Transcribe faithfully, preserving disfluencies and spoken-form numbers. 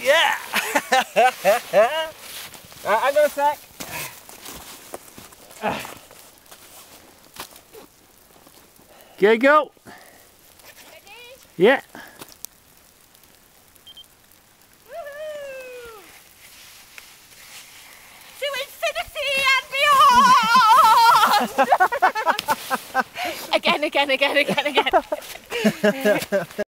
Yeah! Right, hang on a sec. Okay, go. Ready? Yeah. To infinity and beyond! Again, again, again, again, again.